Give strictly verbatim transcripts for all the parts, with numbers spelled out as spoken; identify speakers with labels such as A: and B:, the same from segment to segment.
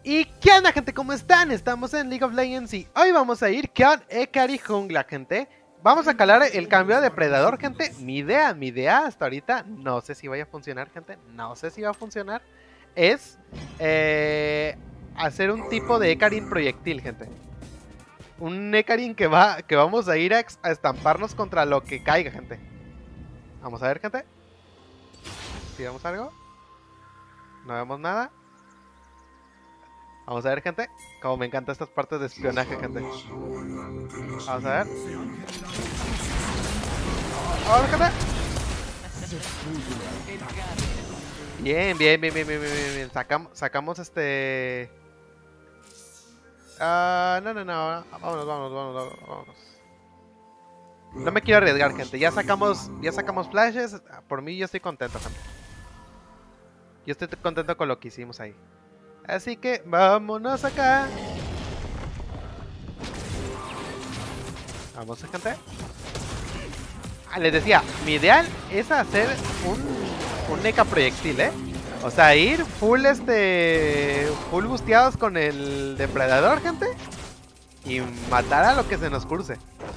A: ¿Y qué onda, gente? ¿Cómo están? Estamos en League of Legends y hoy vamos a ir con Ekari Jungla, gente. Vamos a calar el cambio de depredador, gente. Mi idea, mi idea hasta ahorita, no sé si vaya a funcionar, gente. No sé si va a funcionar. Es eh, hacer un tipo de Ekarin proyectil, gente. Un Ekarin que va, que vamos a ir a, a estamparnos contra lo que caiga, gente. Vamos a ver, gente. Si vemos algo. No vemos nada. Vamos a ver, gente. Como me encantan estas partes de espionaje, gente. Vamos a ver. Vamos, gente. Bien, bien, bien, bien, bien, bien, bien, bien. Sacamos, sacamos este... Ah, uh, no, no, no. Vámonos, vámonos, vámonos, vámonos. No me quiero arriesgar, gente. Ya sacamos, ya sacamos flashes. Por mí yo estoy contento, gente. Yo estoy contento con lo que hicimos ahí. Así que vámonos acá. Vamos, gente. Ah, les decía, mi ideal es hacer un, un Eka proyectil, ¿eh? O sea, ir full este. Full busteados con el depredador, gente. Y matar a lo que se nos cruce.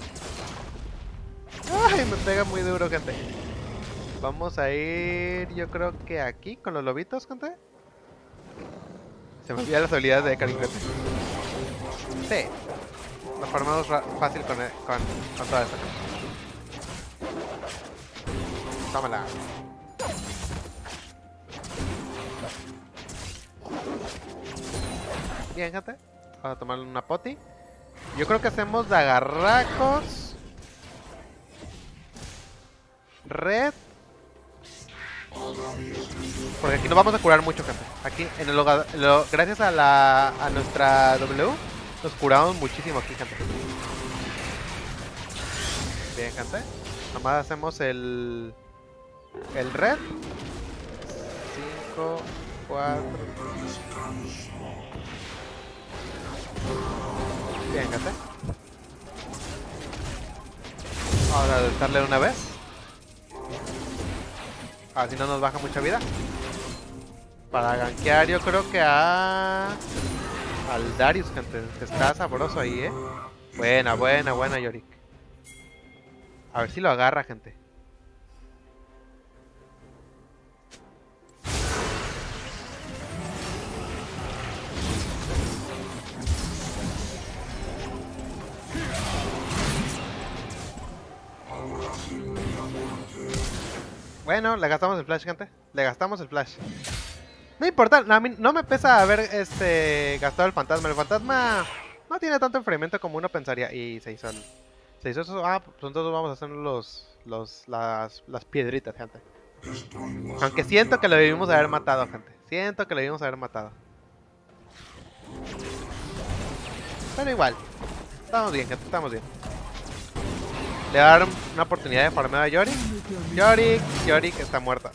A: Ay, me pega muy duro, gente. Vamos a ir, yo creo que aquí, con los lobitos, gente. Se me olvidan las habilidades de Karin, gente. Sí. Lo formamos fácil con, con, con toda esta gente. Tómala. Bien, gente. Vamos a tomar una poti. Yo creo que hacemos agarracos. Red. Porque aquí nos vamos a curar mucho, gente. Aquí, en el hogar, lo, gracias a la a nuestra W, nos curamos muchísimo aquí, gente. Bien, gente. Nomás hacemos el... El red. cinco, cuatro. Bien, gente. Vamos a darle una vez. Así no nos baja mucha vida. Para gankear yo creo que a... Al Darius, gente. Que está sabroso ahí, eh. Buena, buena, buena, Yorick. A ver si lo agarra, gente. Bueno, le gastamos el flash, gente. Le gastamos el flash. No importa, no, a mí no me pesa haber este gastado el fantasma. El fantasma no tiene tanto enfriamiento como uno pensaría. Y se hizo el, se hizo eso. Ah, pues entonces vamos a hacer los, los las, las piedritas, gente. Aunque siento que lo debimos haber matado, gente. Siento que lo debimos haber matado. Pero igual. Estamos bien, gente. Estamos bien. Le voy a dar una oportunidad de farmear a Yorick. Yorick, Yorick está muerta.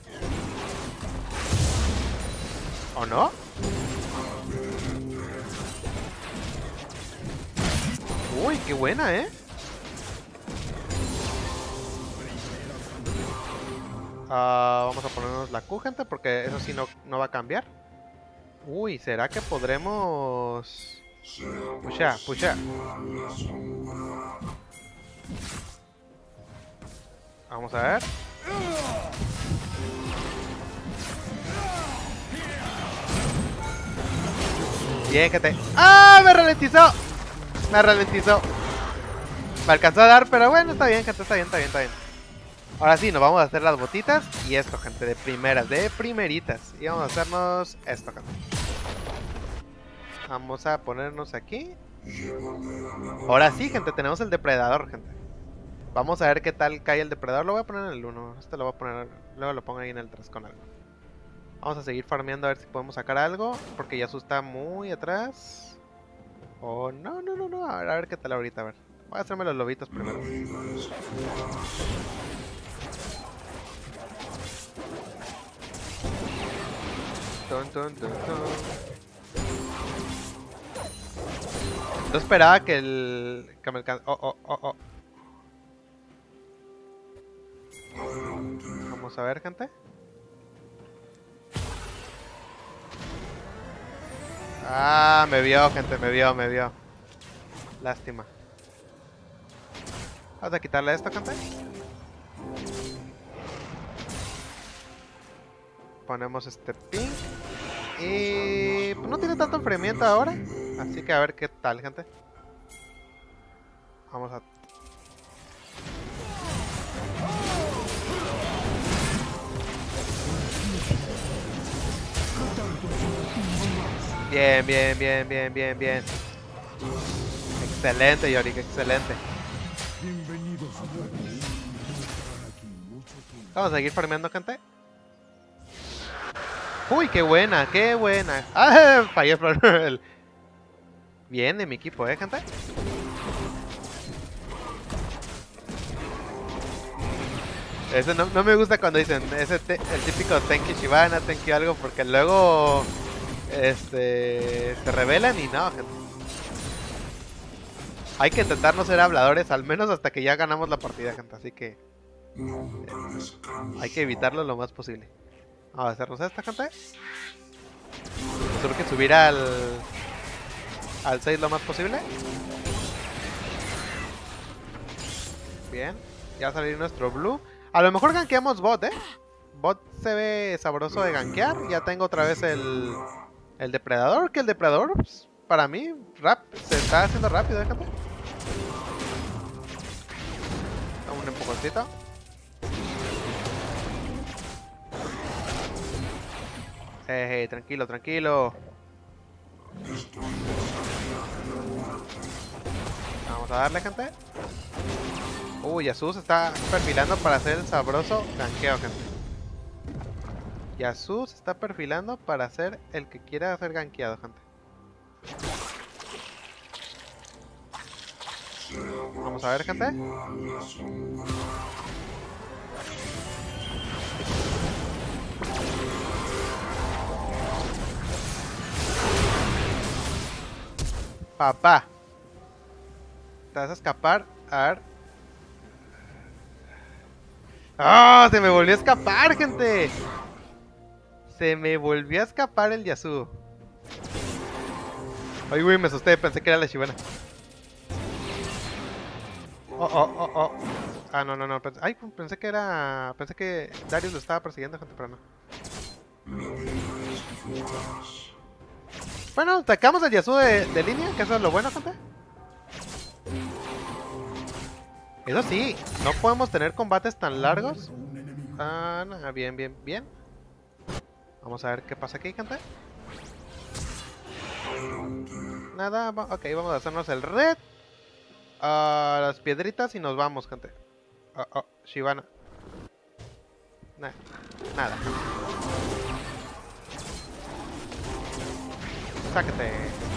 A: ¿O no? Uy, qué buena, ¿eh? Uh, vamos a ponernos la Q, gente, porque eso sí no, no va a cambiar. Uy, ¿será que podremos...? Pusha, pusha. Vamos a ver. Bien, gente. ¡Ah! Me ralentizó. Me ralentizó. Me alcanzó a dar, pero bueno, está bien, gente. Está bien, está bien, está bien. Ahora sí, nos vamos a hacer las botitas. Y esto, gente, de primeras, de primeritas. Y vamos a hacernos esto, gente. Vamos a ponernos aquí. Ahora sí, gente, tenemos el depredador, gente. Vamos a ver qué tal cae el depredador. Lo voy a poner en el uno. Este lo voy a poner. Luego lo pongo ahí en el tres con algo. Vamos a seguir farmeando a ver si podemos sacar algo. Porque Yasuo está muy atrás. Oh, no, no, no, no. A ver, a ver qué tal ahorita. A ver. Voy a hacerme los lobitos primero. Tun, tun, tun, tun. No esperaba que el... Que me alcan... Oh, oh, oh, oh. Vamos a ver, gente. Ah, me vio, gente, me vio, me vio. Lástima. Vamos a quitarle esto, gente. Ponemos este pink. Y pues no tiene tanto enfriamiento ahora. Así que a ver qué tal, gente. Vamos a... Bien, bien, bien, bien, bien, bien. Excelente, Yorick, excelente. Vamos a seguir farmeando, gente. Uy, qué buena, qué buena. Ah, fallé por el... Bien de mi equipo, eh, gente. Ese no, no me gusta cuando dicen ese te, el típico Tenki Shibana, Tenki algo, porque luego este se revelan y no, gente. Hay que intentar no ser habladores, al menos hasta que ya ganamos la partida, gente. Así que eh, hay que evitarlo lo más posible. Vamos a hacernos esta, gente. Solo que subir al al seis lo más posible. Bien, ya salir nuestro blue. A lo mejor gankeamos bot, eh. Bot se ve sabroso de gankear. Ya tengo otra vez el el depredador, que el depredador pues, para mí rap, se está haciendo rápido, déjate. Un empujoncito. Eh, eh, tranquilo, tranquilo. Vamos a darle, gente. Uy, Yasuo se está perfilando para hacer el sabroso gankeo, gente. Yasuo se está perfilando para hacer el que quiera hacer gankeado, gente. Vamos a ver, gente. Papá. Te vas a escapar. A ver. ¡Ah! ¡Oh! Se me volvió a escapar, gente. Se me volvió a escapar el Yasuo. Ay, güey, me asusté. Pensé que era la Shibana. Oh, oh, oh, oh. Ah, no, no, no. Pensé... Ay, pensé que era... Pensé que Darius lo estaba persiguiendo, gente, pero no. Bueno, sacamos al Yasuo de, de línea, que eso es lo bueno, gente. Eso sí, no podemos tener combates tan largos. Ah, no, bien, bien, bien. Vamos a ver qué pasa aquí, gente. Nada, ok, vamos a hacernos el red. Uh, las piedritas y nos vamos, gente. Oh, oh, Shibana. Nah, nada. Sáquete.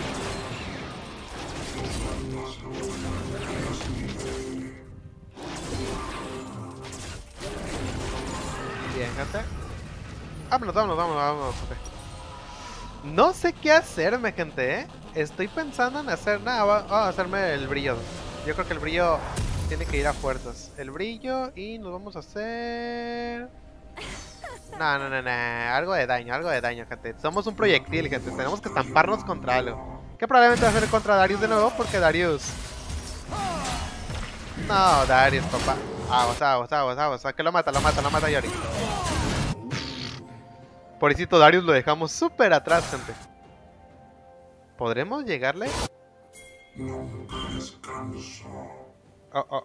A: Bien, gente. Vámonos, vámonos, vámonos, vámonos, gente. No sé qué hacerme, gente, ¿eh? Estoy pensando en hacer nada. Vamos a hacerme el brillo. Yo creo que el brillo tiene que ir a fuerzas. El brillo y nos vamos a hacer... No, no, no, no. Algo de daño, algo de daño, gente. Somos un proyectil, gente. Tenemos que estamparnos contra algo. Que probablemente va a ser contra Darius de nuevo, porque Darius... No, Darius, papá. Aguas, aguas, aguas, aguas. Que lo mata, lo mata, lo mata Yori. Pobrecito Darius lo dejamos súper atrás, gente. ¿Podremos llegarle? Oh, oh.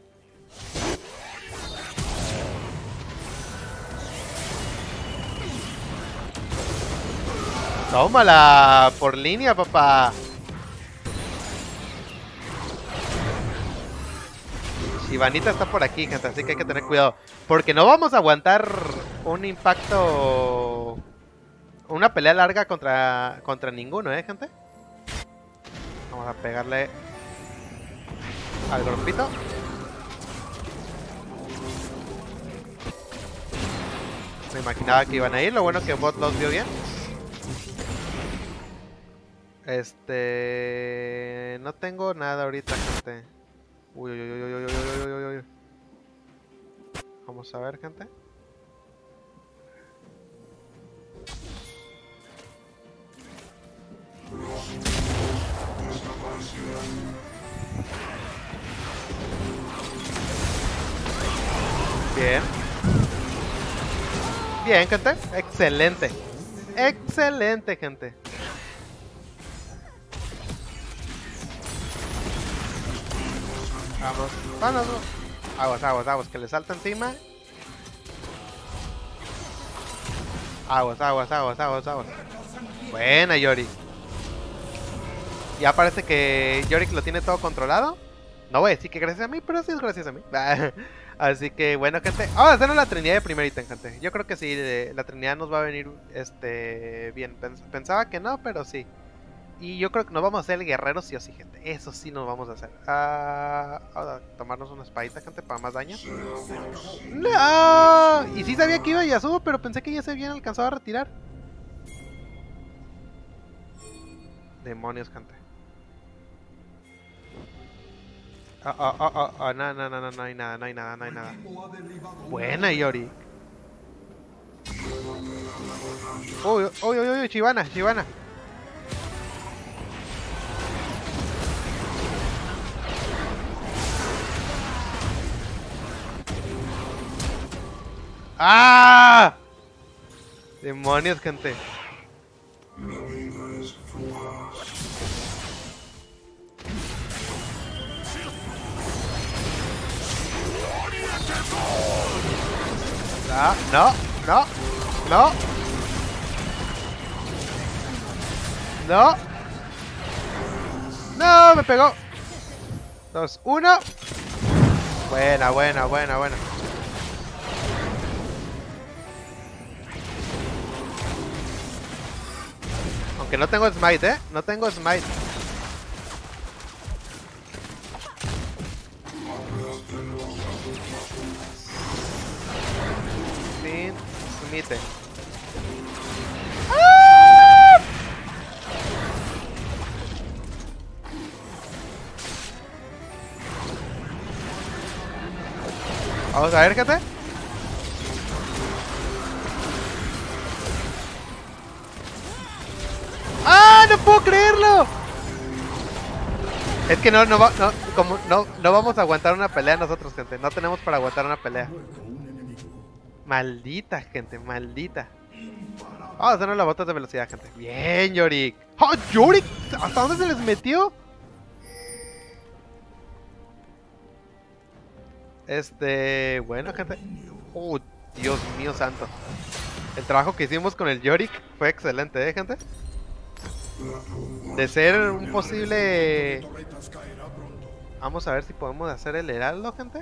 A: Tómala por línea, papá. Shivanita está por aquí, gente, así que hay que tener cuidado. Porque no vamos a aguantar un impacto... Una pelea larga contra, contra ninguno, ¿eh, gente? Vamos a pegarle al grupito. Me imaginaba que iban a ir, lo bueno es que bot los vio bien. Este... No tengo nada ahorita, gente. Uy, uy, uy, uy, uy, uy, uy, uy, uy. Vamos a ver, gente. Bien. Bien, gente. Excelente. Excelente, gente. Vamos, vamos. Aguas, aguas, aguas, que le salta encima. Aguas, aguas, aguas, aguas, aguas. Buena, Yorick. Ya parece que Yorick lo tiene todo controlado. No voy a decir que gracias a mí, pero sí es gracias a mí. Así que bueno, gente. Vamos a hacernos la trinidad de primer ítem, gente. Yo creo que sí, la trinidad nos va a venir este bien. Pensaba que no, pero sí. Y yo creo que nos vamos a hacer el guerrero sí o sí, gente. Eso sí nos vamos a hacer. Ah, vamos a tomarnos una espadita, gente, para más daño. ¡No! Y sí sabía que iba Yasuo, pero pensé que ya se habían alcanzado a retirar. Demonios, gente. Oh, oh, oh, oh, oh, no, no, no, no, no hay nada, no hay nada, no hay nada. Buena, Yorick. Uy, uy, uy, uy, Chivana, Chivana. ¡Ah! Demonios, gente. Ah, no, no, no. No. No, me pegó. Dos, uno. Buena, buena, buena, buena. Aunque no tengo smite, ¿eh? No tengo smite. Sin smite. ¡Ah! Vamos a ver, gente. ¡Ah! ¡No puedo creerlo! Es que no, no, va, no, como, no, no vamos a aguantar una pelea nosotros, gente. No tenemos para aguantar una pelea. Maldita, gente, maldita. Vamos a hacernos las botas de velocidad, gente. Bien, Yorick. ¡Oh, Yorick! ¿Hasta dónde se les metió? Este... Bueno, gente. ¡Oh, Dios mío santo! El trabajo que hicimos con el Yorick fue excelente, ¿eh, gente? De ser un posible... Vamos a ver si podemos hacer el heraldo, gente.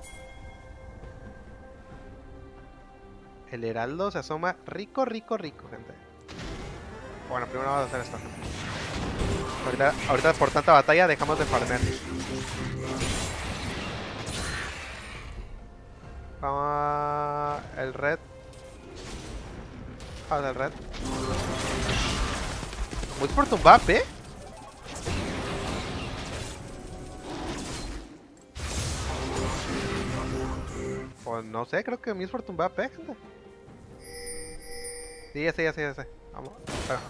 A: El heraldo se asoma rico, rico, rico, gente. Bueno, primero vamos a hacer esto, gente. Ahorita, ahorita por tanta batalla dejamos de farmear. Vamos a... el red. Vamos al red. Muy por tu map, ¿eh? Pues no sé, creo que mi es Fortune va a pegar. Sí, ya sé, ya sé, ya sé. Vamos, espera.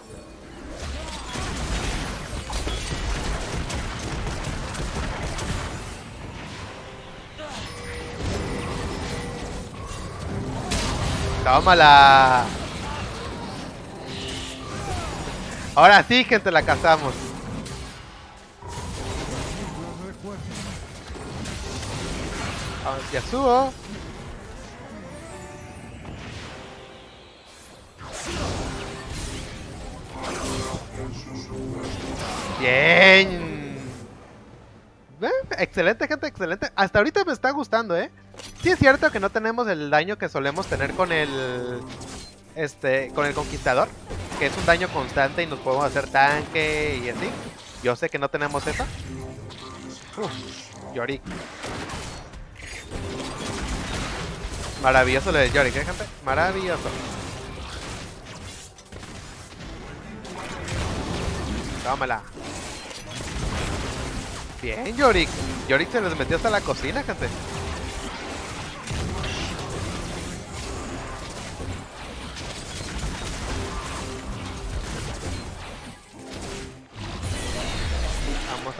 A: ¡Tómala! Ahora sí, gente, la cazamos. Vamos, Yasuo. Bien. Eh, excelente, gente, excelente. Hasta ahorita me está gustando, ¿eh? Sí es cierto que no tenemos el daño que solemos tener con el... Este, con el Conquistador. Que es un daño constante y nos podemos hacer tanque y así. Yo sé que no tenemos eso. Uf, Yorick. Maravilloso lo de Yorick, ¿eh, gente? Maravilloso. Tómala. Bien, Yorick. Yorick se les metió hasta la cocina, gente. Vamos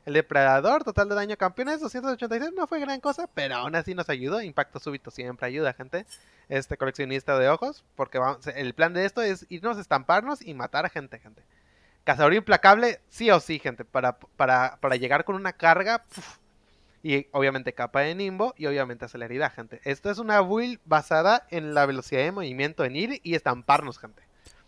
A: El depredador, total de daño a campeones, doscientos ochenta y seis, no fue gran cosa, pero aún así nos ayudó. Impacto súbito siempre ayuda, gente. Este coleccionista de ojos, porque vamos, el plan de esto es irnos a estamparnos y matar a gente, gente. Cazador implacable, sí o sí, gente, para, para, para llegar con una carga, puf, y obviamente capa de nimbo y obviamente celeridad, gente. Esto es una build basada en la velocidad de movimiento, en ir y estamparnos, gente.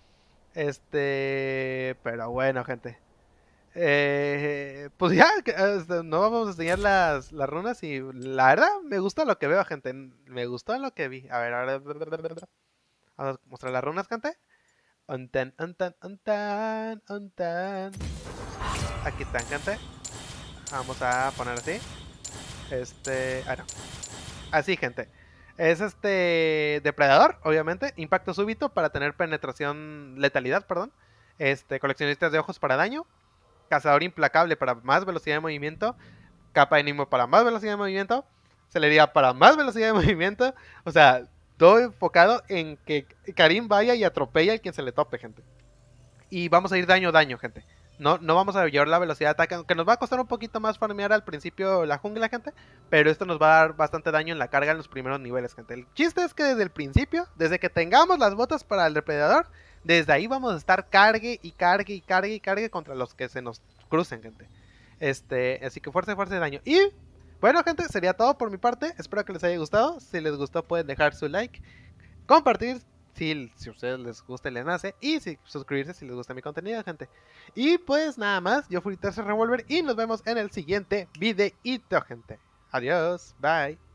A: Este, pero bueno, gente. Eh, pues ya, este, no vamos a enseñar las, las runas y la verdad me gusta lo que veo, gente. Me gustó lo que vi. A ver, ahora vamos a mostrar las runas, gente. Untan, untan, untan, untan. Aquí están, gente. Vamos a poner así. Este, ah no. Así, gente. Es este depredador, obviamente. Impacto súbito para tener penetración, letalidad, perdón. Este, coleccionistas de ojos para daño. Cazador implacable para más velocidad de movimiento. Capa de nimbo para más velocidad de movimiento. Celeridad para más velocidad de movimiento. O sea, todo enfocado en que Karim vaya y atropella al quien se le tope, gente. Y vamos a ir daño daño, gente. No, no vamos a llevar la velocidad de ataque, aunque nos va a costar un poquito más farmear al principio la jungla, gente. Pero esto nos va a dar bastante daño en la carga en los primeros niveles, gente. El chiste es que desde el principio, desde que tengamos las botas para el depredador, desde ahí vamos a estar cargue y cargue y cargue y cargue contra los que se nos crucen, gente. Este, así que fuerza, fuerza y daño. Y bueno, gente, sería todo por mi parte. Espero que les haya gustado. Si les gustó, pueden dejar su like, compartir si, si a ustedes les gusta el enlace y si, suscribirse si les gusta mi contenido, gente. Y pues nada más, yo fui Tercer Revolver y nos vemos en el siguiente videito, gente. Adiós, bye.